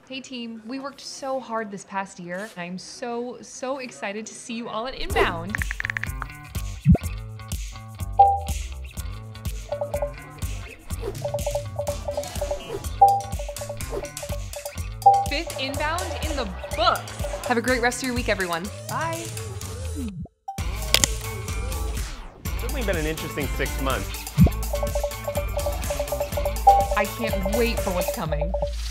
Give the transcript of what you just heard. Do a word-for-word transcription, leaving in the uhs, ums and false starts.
Hey team, we worked so hard this past year. I'm so, so excited to see you all at Inbound. Fifth Inbound in the books. Have a great rest of your week, everyone. Bye. Certainly been an interesting six months. I can't wait for what's coming.